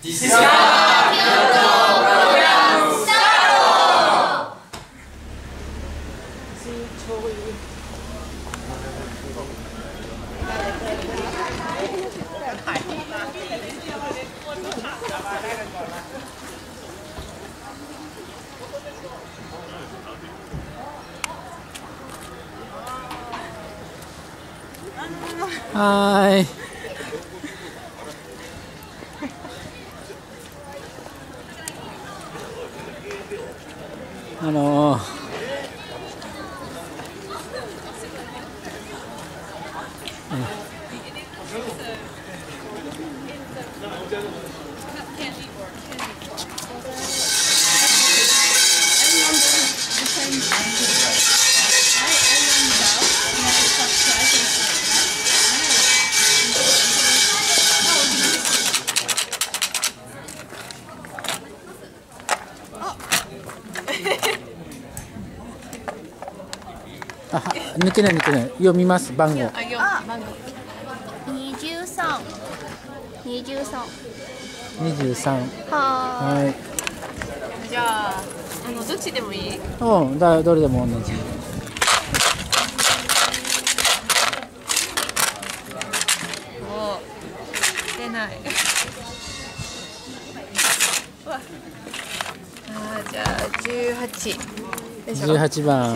ディスカー京都プログラムスタート。 はーい。抜けない抜けない。読みます番号。 23。 はい。 じゃあ、どっちでもいい？ どれでも同じ。 出ない。じゃあ18。 18番。 はい。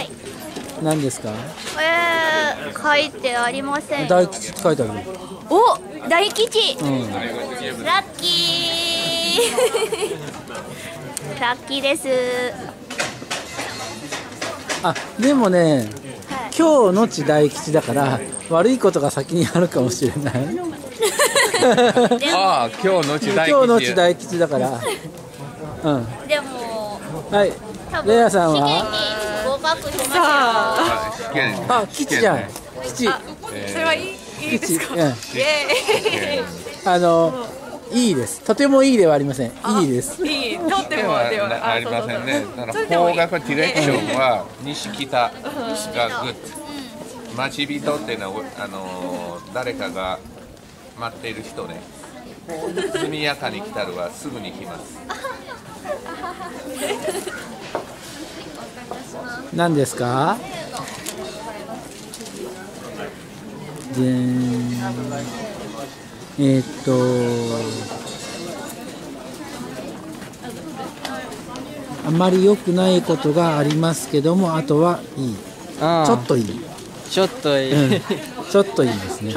何ですか？ 書いてありません。 大吉って書いてある。 お、大吉。 うん。 ラッキー。ラッキーです。 あ、でもね、 はい、 今日のち大吉だから悪いことが先にあるかもしれない。 ああ、今日のち大吉。 今日のち大吉だから。うん。 でも、 はい。レアさんは？ 合格しましたよ。 あ、吉じゃん。吉。 それはいいですか？イエーイ。いいです。とてもいいではありません。いいです。 いい。とってもではありませんね。だから方角ディレクションは西北がグッド。待ち人っていうのは誰かが待っている人ね。速やかに来たるはすぐに来ます。 何ですか？あまり良くないことがありますけども、あとはいい。ちょっといい。 ちょっといい。 ちょっといいですね。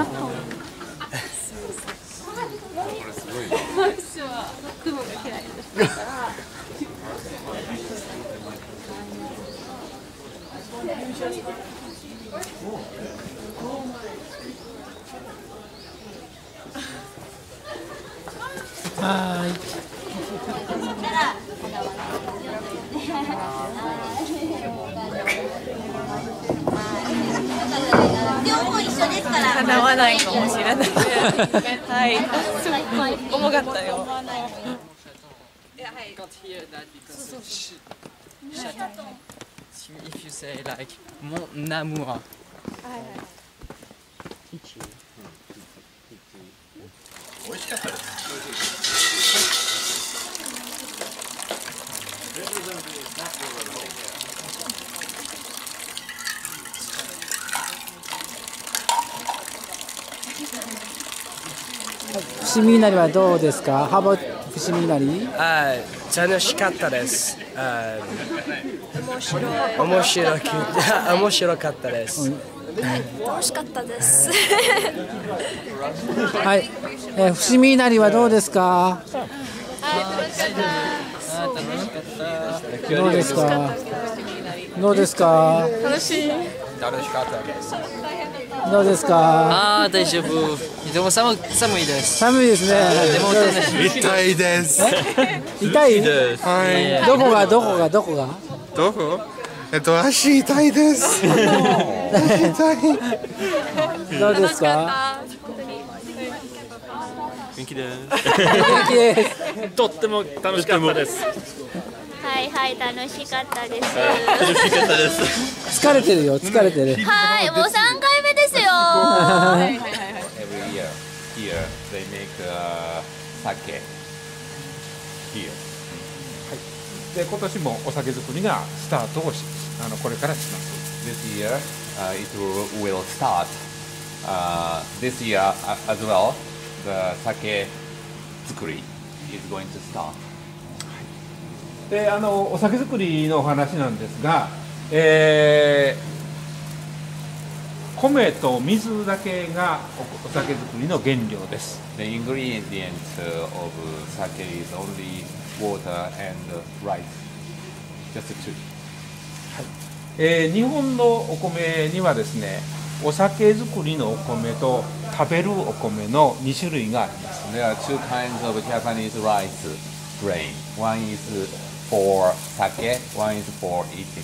はい。 両方一緒ですから。 叶わないかもしれない。はい。重かったよ。 If you say like mon amour. 美味しかったです。 伏見稲荷はどうですか？ハボ伏見稲荷？ 楽しかったです。面白かったです。 楽しかったです。 はい。伏見稲荷はどうですか？どうですか？どうですか？ 楽しい。 楽しかったです。 どうですか？ 大丈夫。でも寒いです。 寒いですね。 でも楽しい。 痛いです。 痛い？ はい。 どこが？ どこ？足痛いです。足痛い。 どうですか？ 元気です。 元気です。 とっても楽しかったです。 はいはい、楽しかったです。 楽しかったです。 疲れてるよ、疲れてる。 はい、もう3回目ですよ。 Every year here they make sake here. で今年もお酒造りがスタートをこれからします。 This year, it will start. This year as well, the sake 作り is going to start. でお酒造りのお話なんですが、米と水だけがお酒造りの原料です。 The ingredient of sake is only water and rice. Just two. 日本のお米にはですね、お酒造りのお米と食べるお米の2種類があります。 There are two kinds of Japanese rice grain. One is for sake, one is for eating.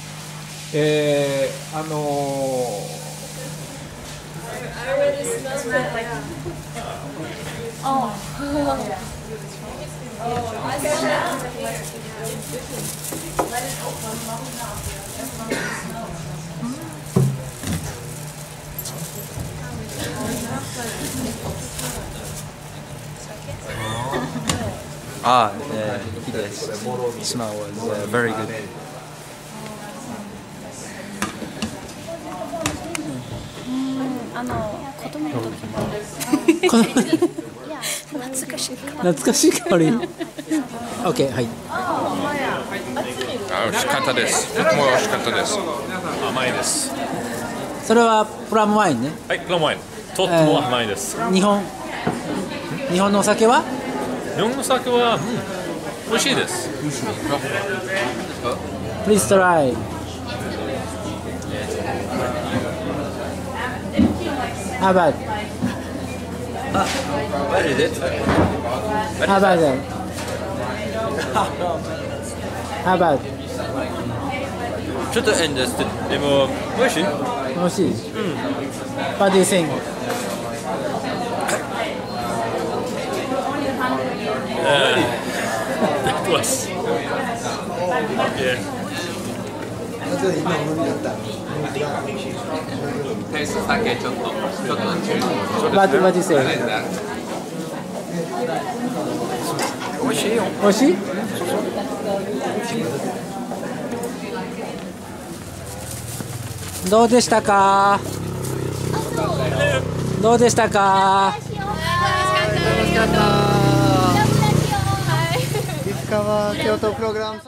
いいです。Smell was very good. 子供の時懐かしい懐かしい香り。OK、はい。 美味しかったです。とても美味しかったです。 甘いです。 それはプラムワインね。 はい、プラムワイン。とっても甘いです。 日本のお酒は？ 日本の酒は、美味しいです。 Please try. How about? What is it? How about that? How about? ちょっと変です。でも美味しい。 美味しい。What do you think? That was. Yeah. テイストだけちょっと注意。 What do you say? 美味しいよ。 美味しい？どうでしたか？どうでしたか？ 楽しかった。 石川京都プログラム